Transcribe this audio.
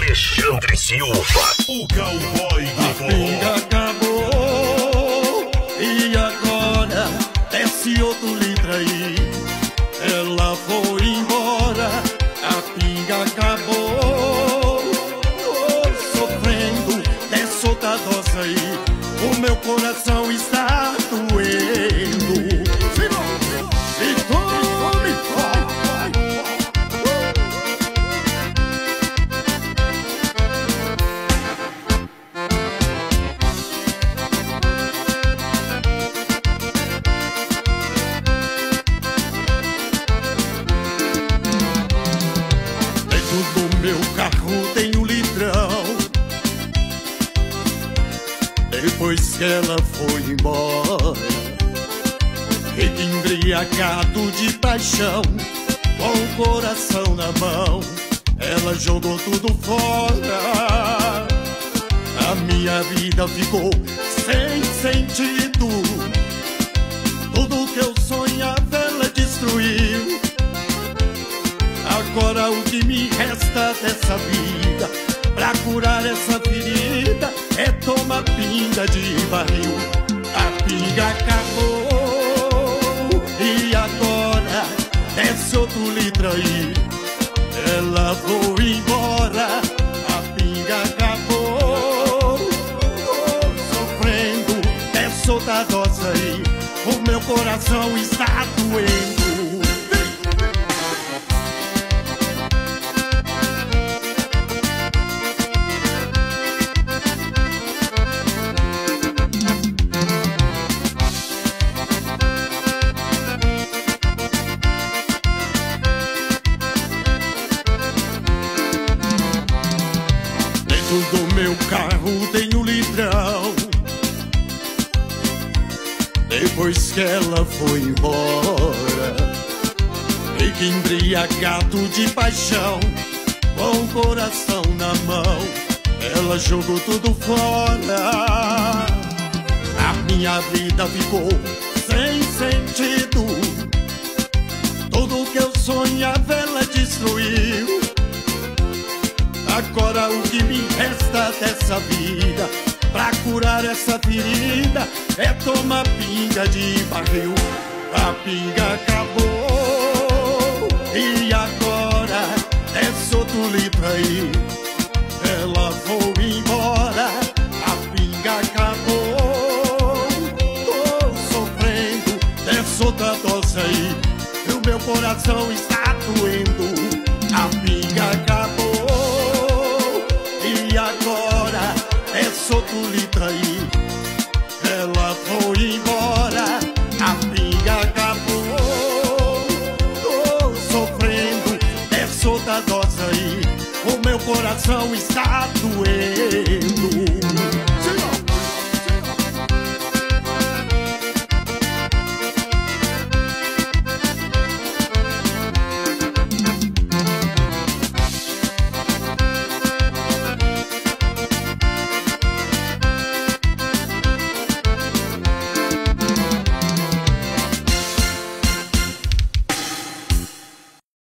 Alexandre Silva, o cowboy do forró. A pinga acabou e agora desce outro litro aí. Ela foi embora, a pinga acabou. Tô sofrendo dessa outra dose aí. O meu coração está doendo. Se tome, do meu carro tem um litrão. Depois que ela foi embora, fiquei embriagado de paixão, com o coração na mão, ela jogou tudo fora. A minha vida ficou sem sentido. Tudo que eu sonhava ela destruiu. Agora o que me resta dessa vida, pra curar essa ferida, é tomar pinga de barril. A pinga acabou e agora desce outro litro aí. Ela foi embora, a pinga acabou. Tô sofrendo dessa outra dose aí. O meu coração está doendo. Do meu carro tem um litrão. Depois que ela foi embora, fiquei embriagado de paixão, com o coração na mão, ela jogou tudo fora. A minha vida ficou sem sentido. Tudo que eu sonhava ela destruiu. Agora o que me resta dessa vida, pra curar essa ferida, é tomar pinga de barril. A pinga acabou e agora desce outro litro aí. Ela foi embora, a pinga acabou. Tô sofrendo dessa outra dose aí. E o meu coração está doendo. A pinga acabou e agora é outro litro aí. Ela foi embora, a pinga acabou. Tô sofrendo dessa outra dose aí. O meu coração está doendo.